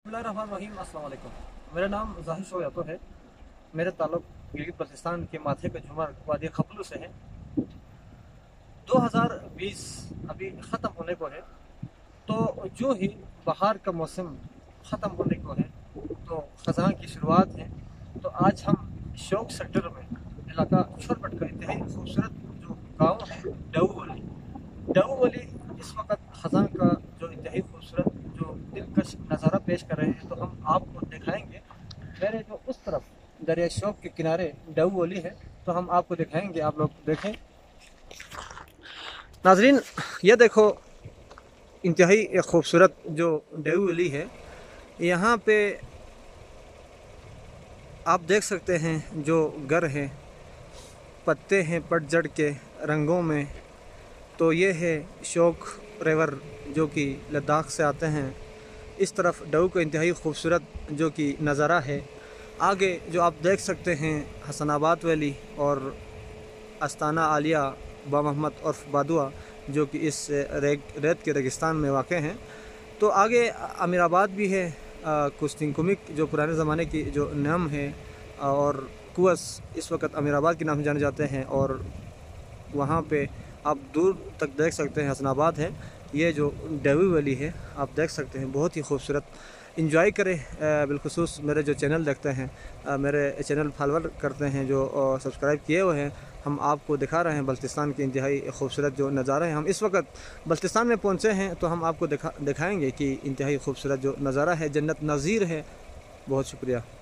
बिस्मिल्लाहिर्रहमानिर्रहीम। अस्सलाम वालेकुम। मेरा नाम ज़ाहिर शो यातो है। मेरा ताल्लुक गिलगित बल्तिस्तान के माथे के झुमर वादी खपलू से है। 2020 अभी ख़त्म होने को है, तो जो ही बहार का मौसम ख़त्म होने को है तो ख़ज़ां की शुरुआत है। तो आज हम शौक सेक्टर में इलाका छोरबट का इंतहाई खूबसूरत जो गाँव है डऊवली इस वक्त ख़ज़ां का जो इंतहाई खूबसूरत जो दिलकश नज़ारा पेश कर रहे हैं, तो हम आपको दिखाएंगे। मेरे जो उस तरफ दरिया शौक के किनारे डऊवली है, तो हम आपको दिखाएंगे, आप लोग देखें। नाजरीन, ये देखो इंतहाई खूबसूरत जो डऊवली है। यहाँ पे आप देख सकते हैं जो घर है, पत्ते हैं पतझड़ के रंगों में। तो ये है शौक रिवर जो कि लद्दाख से आते हैं। इस तरफ डऊ का इंतहाई खूबसूरत जो कि नज़ारा है। आगे जो आप देख सकते हैं हसनाबाद वैली और अस्ताना आलिया बा मोहम्मद और बादुआ जो कि इस रेत के रेगिस्तान में वाक़ हैं। तो आगे अमीराबाद भी है, कुस्तिंकुमिक जो पुराने ज़माने की जो नाम है, और कुवस इस वक्त अमीराबाद के नाम से जाने जाते हैं। और वहाँ पे आप दूर तक देख सकते हैं हसनाबाद है। ये जो डऊ वैली है आप देख सकते हैं, बहुत ही खूबसूरत। इंजॉय करें। बिलखुसूस मेरे जो चैनल देखते हैं, मेरे चैनल फॉलोअर करते हैं, जो सब्सक्राइब किए हुए हैं, हम आपको दिखा रहे हैं बल्तिस्तान के इंतहाई खूबसूरत जो नज़ारा है। हम इस वक्त बल्तिस्तान में पहुँचे हैं, तो हम आपको दिखाएंगे कि इंतहाई खूबसूरत जो नज़ारा है जन्नत नज़ीर है। बहुत शुक्रिया।